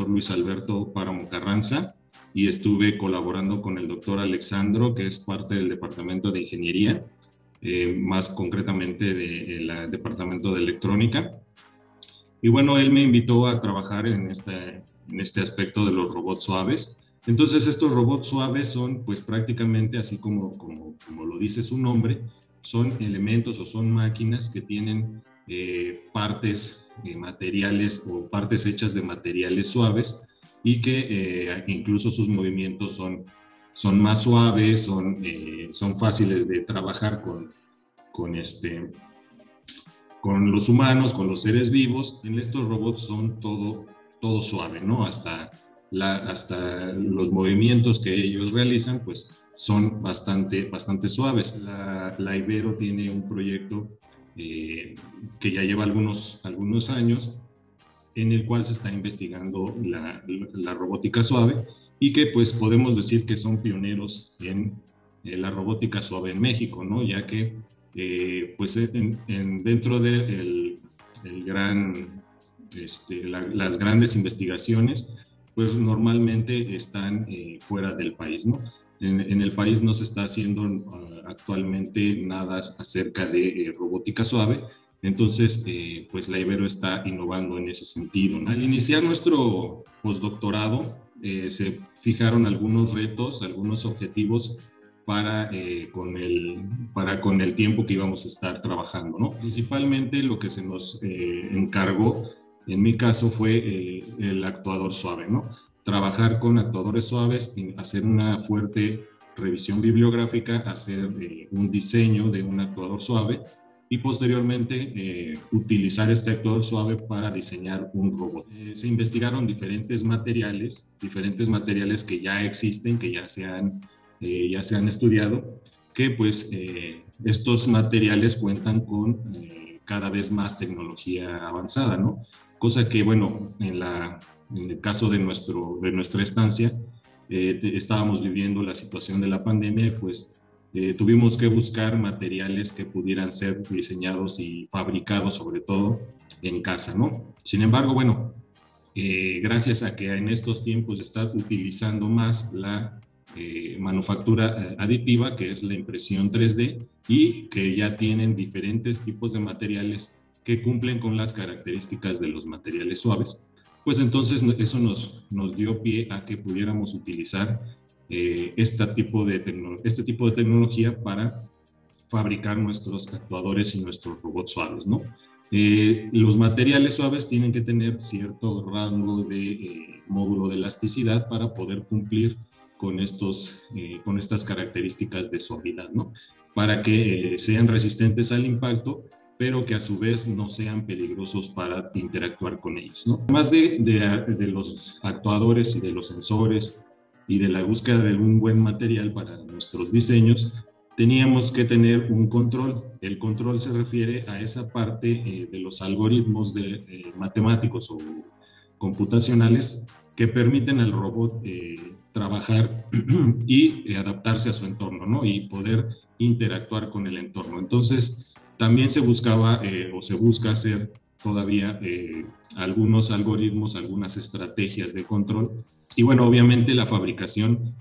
doctor Luis Alberto Páramo Carranza y estuve colaborando con el doctor Alexandro, que es parte del Departamento de Ingeniería, más concretamente del Departamento de Electrónica. Y bueno, él me invitó a trabajar en este aspecto de los robots suaves. Entonces, estos robots suaves son, pues prácticamente, así como lo dice su nombre, son elementos o son máquinas que tienen partes de materiales o partes hechas de materiales suaves y que incluso sus movimientos son más suaves, son fáciles de trabajar con los humanos, con los seres vivos. En estos robots son todo suave, ¿no? Hasta los movimientos que ellos realizan, pues son bastante suaves. La Ibero tiene un proyecto que ya lleva algunos años, en el cual se está investigando la robótica suave y que pues podemos decir que son pioneros en la robótica suave en México, ¿no? Ya que pues dentro de las grandes investigaciones, pues normalmente están fuera del país, ¿no? En el país no se está haciendo actualmente nada acerca de robótica suave, entonces pues la Ibero está innovando en ese sentido, ¿no? Al iniciar nuestro postdoctorado se fijaron algunos retos, algunos objetivos para con el tiempo que íbamos a estar trabajando, ¿no? Principalmente lo que se nos encargó, en mi caso, fue el actuador suave, ¿no? Trabajar con actuadores suaves, hacer una fuerte revisión bibliográfica, hacer un diseño de un actuador suave y posteriormente utilizar este actuador suave para diseñar un robot. Se investigaron diferentes materiales que ya existen, que ya se han estudiado, que pues estos materiales cuentan con cada vez más tecnología avanzada, ¿no? Cosa que, bueno, en el caso de nuestra estancia, estábamos viviendo la situación de la pandemia y pues tuvimos que buscar materiales que pudieran ser diseñados y fabricados, sobre todo, en casa, ¿no? Sin embargo, bueno, gracias a que en estos tiempos se está utilizando más la manufactura aditiva, que es la impresión 3D, y que ya tienen diferentes tipos de materiales que cumplen con las características de los materiales suaves, pues entonces eso nos dio pie a que pudiéramos utilizar este tipo de tecnología para fabricar nuestros actuadores y nuestros robots suaves, ¿no? Los materiales suaves tienen que tener cierto rango de módulo de elasticidad para poder cumplir con estas características de suavidad, ¿no? Para que sean resistentes al impacto, pero que a su vez no sean peligrosos para interactuar con ellos, ¿no? Además de los actuadores y de los sensores y de la búsqueda de un buen material para nuestros diseños, teníamos que tener un control. El control se refiere a esa parte de los algoritmos matemáticos o computacionales que permiten al robot trabajar y adaptarse a su entorno, ¿no? Y poder interactuar con el entorno. Entonces, también se buscaba o se busca hacer todavía algunos algoritmos, algunas estrategias de control. Y bueno, obviamente la fabricación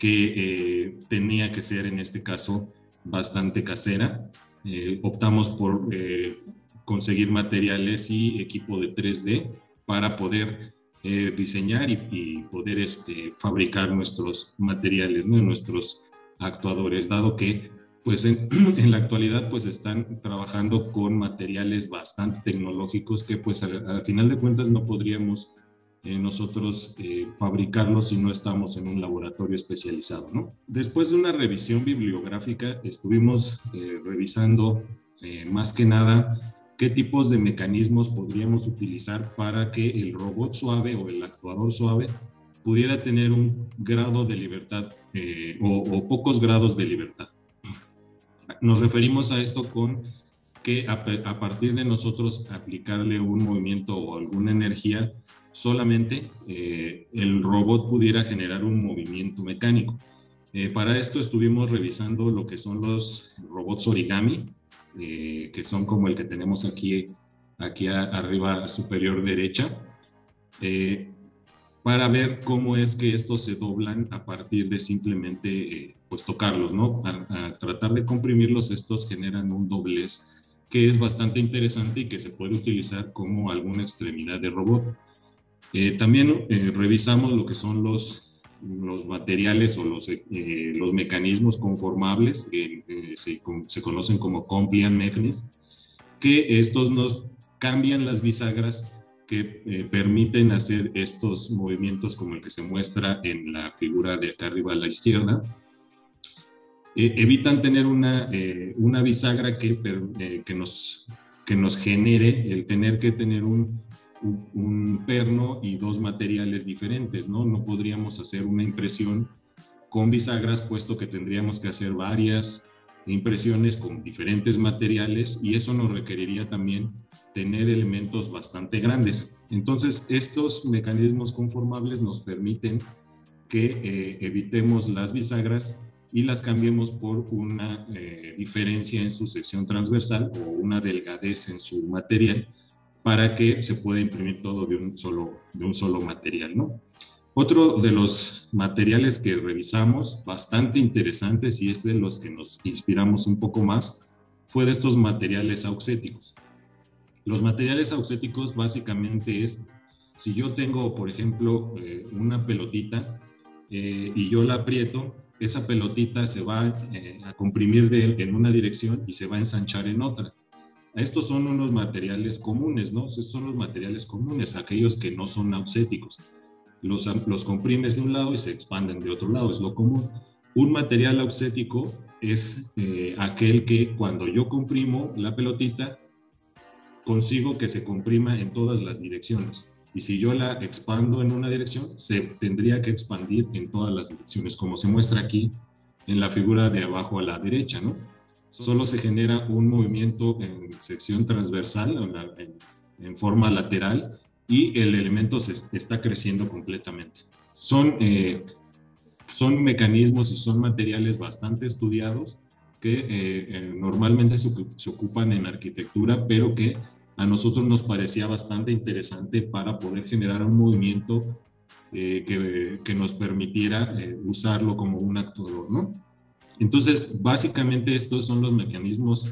que tenía que ser en este caso bastante casera. Optamos por conseguir materiales y equipo de 3D para poder diseñar y poder fabricar nuestros materiales, ¿no? Nuestros actuadores, dado que pues en la actualidad pues están trabajando con materiales bastante tecnológicos que pues al final de cuentas no podríamos nosotros fabricarlos si no estamos en un laboratorio especializado, ¿no? Después de una revisión bibliográfica estuvimos revisando más que nada qué tipos de mecanismos podríamos utilizar para que el robot suave o el actuador suave pudiera tener un grado de libertad o pocos grados de libertad. Nos referimos a esto con que a partir de nosotros aplicarle un movimiento o alguna energía, solamente el robot pudiera generar un movimiento mecánico. Para esto estuvimos revisando lo que son los robots origami, que son como el que tenemos aquí arriba superior derecha. para ver cómo es que estos se doblan a partir de simplemente pues tocarlos, ¿no? A tratar de comprimirlos, estos generan un doblez que es bastante interesante y que se puede utilizar como alguna extremidad de robot. También revisamos lo que son los materiales o los mecanismos conformables que se conocen como compliant mechanisms, que estos nos cambian las bisagras que permiten hacer estos movimientos como el que se muestra en la figura de acá arriba a la izquierda. Evitan tener una bisagra que nos genere el tener que tener un perno y dos materiales diferentes, ¿no? No podríamos hacer una impresión con bisagras, puesto que tendríamos que hacer varias impresiones con diferentes materiales y eso nos requeriría también tener elementos bastante grandes. Entonces, estos mecanismos conformables nos permiten que evitemos las bisagras y las cambiemos por una diferencia en su sección transversal o una delgadez en su material para que se pueda imprimir todo de un solo material, ¿no? Otro de los materiales que revisamos, bastante interesantes y es de los que nos inspiramos un poco más, fue de estos materiales auxéticos. Los materiales auxéticos básicamente es, si yo tengo, por ejemplo, una pelotita y yo la aprieto, esa pelotita se va a comprimir en una dirección y se va a ensanchar en otra. Estos son unos materiales comunes, ¿no? Estos son los materiales comunes, aquellos que no son auxéticos. Los comprimes de un lado y se expanden de otro lado, es lo común. Un material auxético es aquel que cuando yo comprimo la pelotita, consigo que se comprima en todas las direcciones. Y si yo la expando en una dirección, se tendría que expandir en todas las direcciones, como se muestra aquí en la figura de abajo a la derecha, ¿no? Solo se genera un movimiento en sección transversal, en forma lateral, y el elemento se está creciendo completamente. Son mecanismos y son materiales bastante estudiados que normalmente se ocupan en arquitectura, pero que a nosotros nos parecía bastante interesante para poder generar un movimiento que nos permitiera usarlo como un actuador, ¿no? Entonces, básicamente estos son los mecanismos,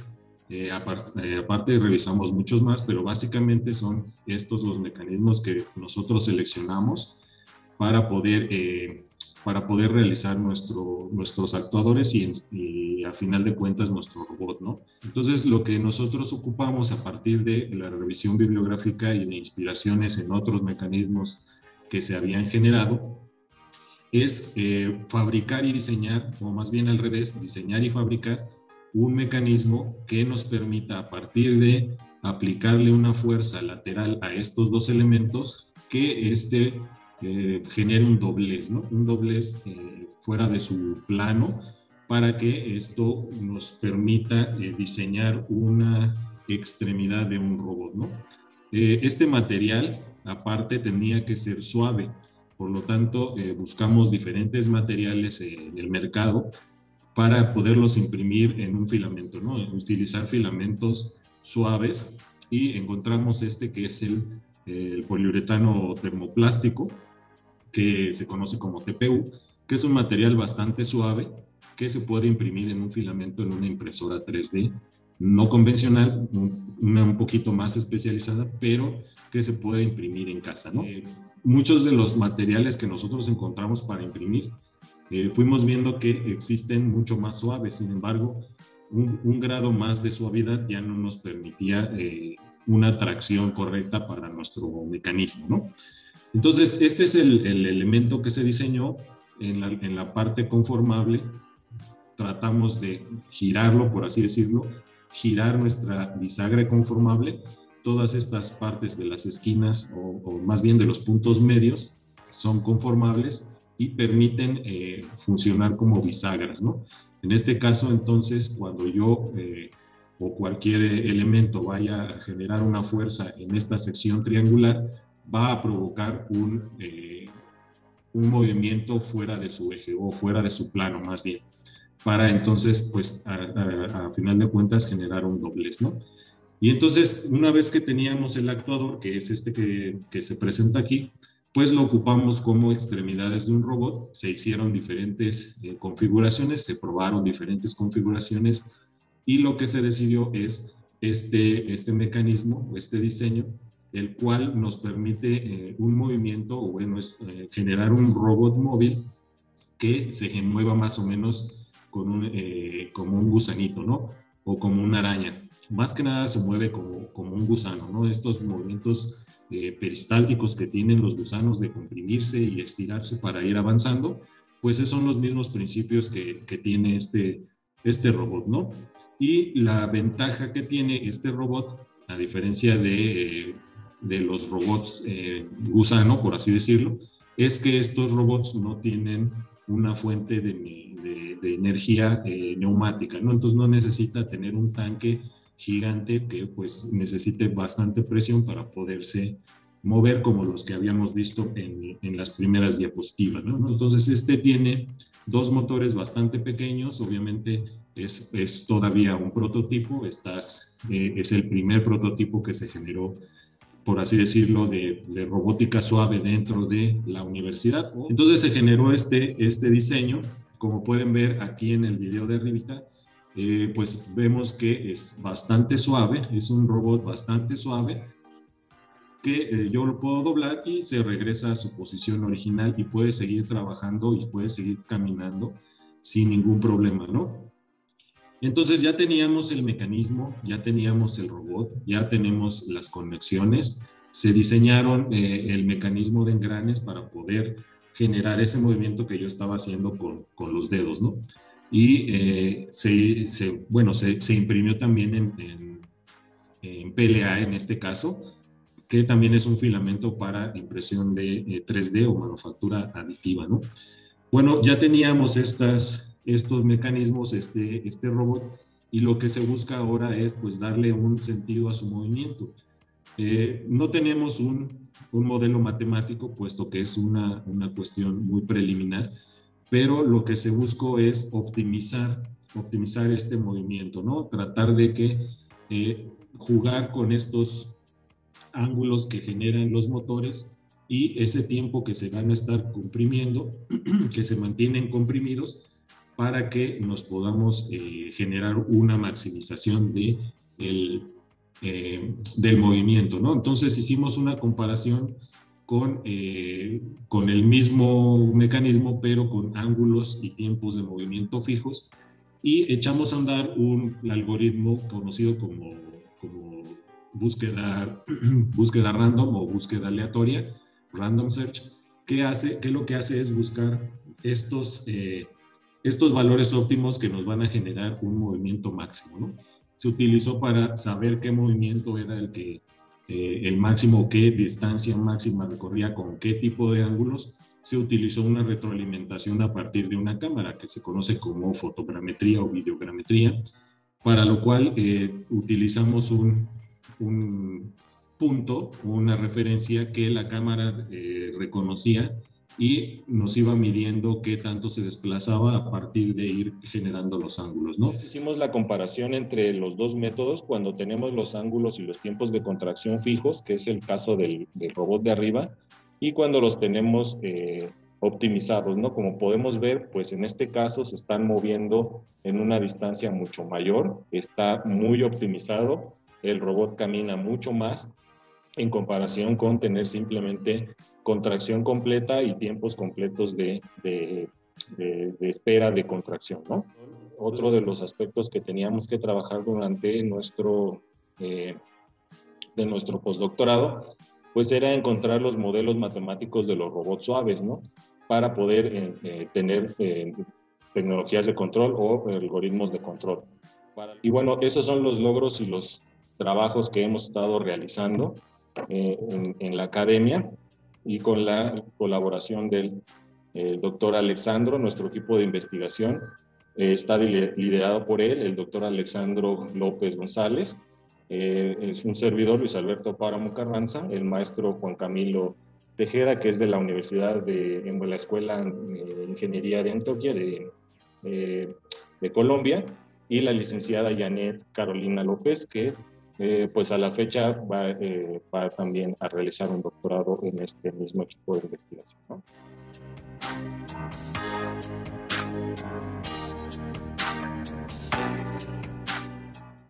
aparte revisamos muchos más, pero básicamente son estos los mecanismos que nosotros seleccionamos para poder realizar nuestros actuadores y a final de cuentas nuestro robot, ¿no? Entonces, lo que nosotros ocupamos a partir de la revisión bibliográfica y de inspiraciones en otros mecanismos que se habían generado, es fabricar y diseñar, o más bien al revés, diseñar y fabricar un mecanismo que nos permita, a partir de aplicarle una fuerza lateral a estos dos elementos, que genere un doblez, ¿no? Un doblez fuera de su plano, para que esto nos permita diseñar una extremidad de un robot, ¿no? Este material, aparte, tenía que ser suave. Por lo tanto, buscamos diferentes materiales en el mercado para poderlos imprimir en un filamento, ¿no? Utilizar filamentos suaves y encontramos que es el poliuretano termoplástico, que se conoce como TPU, que es un material bastante suave que se puede imprimir en un filamento en una impresora 3D no convencional, un poquito más especializada, pero que se puede imprimir en casa, ¿no? Muchos de los materiales que nosotros encontramos para imprimir, fuimos viendo que existen mucho más suaves. Sin embargo, un grado más de suavidad ya no nos permitía una tracción correcta para nuestro mecanismo, ¿no? Entonces, este es el elemento que se diseñó en la parte conformable. Tratamos de girarlo, por así decirlo, girar nuestra bisagra conformable. Todas estas partes de las esquinas, o más bien de los puntos medios, son conformables y permiten funcionar como bisagras, ¿no? En este caso, entonces, cuando yo o cualquier elemento vaya a generar una fuerza en esta sección triangular, va a provocar un movimiento fuera de su eje o fuera de su plano, más bien, para entonces, pues, a final de cuentas, generar un doblez, ¿no? Y entonces, una vez que teníamos el actuador, que es que se presenta aquí, pues lo ocupamos como extremidades de un robot. Se hicieron diferentes configuraciones, se probaron diferentes configuraciones y lo que se decidió es este mecanismo, este diseño, el cual nos permite un movimiento, o bueno, generar un robot móvil que se mueva más o menos como un gusanito, ¿no? O como una araña. Más que nada se mueve como un gusano, ¿no? Estos movimientos peristálticos que tienen los gusanos de comprimirse y estirarse para ir avanzando, pues esos son los mismos principios que tiene este robot, ¿no? Y la ventaja que tiene este robot, a diferencia de los robots gusano, por así decirlo, es que estos robots no tienen una fuente de energía neumática, ¿no? Entonces no necesita tener un tanque gigante que pues necesite bastante presión para poderse mover como los que habíamos visto en las primeras diapositivas, ¿no? Entonces este tiene dos motores bastante pequeños, obviamente es todavía un prototipo, es el primer prototipo que se generó, por así decirlo, de robótica suave dentro de la universidad. Entonces se generó este diseño, como pueden ver aquí en el video de arribita, pues vemos que es bastante suave, es un robot bastante suave, que yo lo puedo doblar y se regresa a su posición original y puede seguir trabajando y puede seguir caminando sin ningún problema, ¿no? Entonces ya teníamos el mecanismo, ya teníamos el robot, ya tenemos las conexiones, se diseñaron el mecanismo de engranes para poder generar ese movimiento que yo estaba haciendo con los dedos, ¿no? Y se imprimió también en PLA en este caso, que también es un filamento para impresión de 3D o manufactura aditiva, ¿no? Bueno, ya teníamos estos mecanismos, este robot, y lo que se busca ahora es pues darle un sentido a su movimiento. No tenemos un modelo matemático, puesto que es una cuestión muy preliminar, pero lo que se buscó es optimizar este movimiento, ¿no? Tratar de que jugar con estos ángulos que generan los motores y ese tiempo que se van a estar comprimiendo, que se mantienen comprimidos, para que nos podamos generar una maximización del movimiento, ¿no? Entonces hicimos una comparación con el mismo mecanismo, pero con ángulos y tiempos de movimiento fijos, y echamos a andar un algoritmo conocido como búsqueda random o búsqueda aleatoria, random search, que lo que hace es buscar estos valores óptimos que nos van a generar un movimiento máximo, ¿no? Se utilizó para saber qué movimiento era el máximo, qué distancia máxima recorría con qué tipo de ángulos. Se utilizó una retroalimentación a partir de una cámara que se conoce como fotogrametría o videogrametría, para lo cual utilizamos un punto, una referencia que la cámara reconocía y nos iba midiendo qué tanto se desplazaba a partir de ir generando los ángulos, ¿no? Hicimos la comparación entre los dos métodos cuando tenemos los ángulos y los tiempos de contracción fijos, que es el caso del robot de arriba, y cuando los tenemos optimizados, ¿no? Como podemos ver, pues en este caso se están moviendo en una distancia mucho mayor, está muy optimizado, el robot camina mucho más en comparación con tener simplemente contracción completa y tiempos completos de espera de contracción, ¿no? Otro de los aspectos que teníamos que trabajar durante nuestro postdoctorado, pues era encontrar los modelos matemáticos de los robots suaves, ¿no? Para poder tener tecnologías de control o algoritmos de control. Y bueno, esos son los logros y los trabajos que hemos estado realizando en la academia, y con la colaboración del doctor Alexandro. Nuestro equipo de investigación está liderado por él, el doctor Alexandro López González, es un servidor, Luis Alberto Páramo Carranza, el maestro Juan Camilo Tejeda, que es de la Universidad en la Escuela de Ingeniería de Antioquia de Colombia, y la licenciada Janet Carolina López, que pues a la fecha va también a realizar un doctorado en este mismo equipo de investigación, ¿no?